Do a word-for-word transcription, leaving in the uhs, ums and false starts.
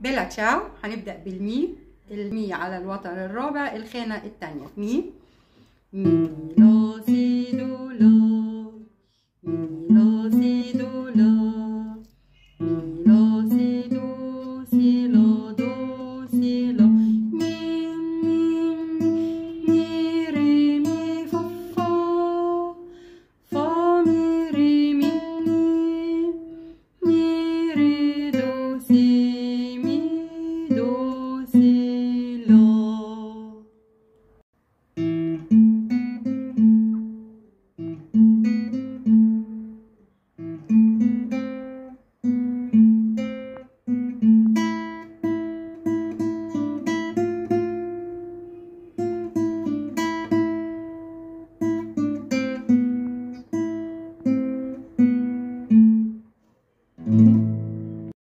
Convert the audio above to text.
بيلا تشاو. هنبدأ بالمي، المي على الوتر الرابع الخانة التانية. مي مي لا سي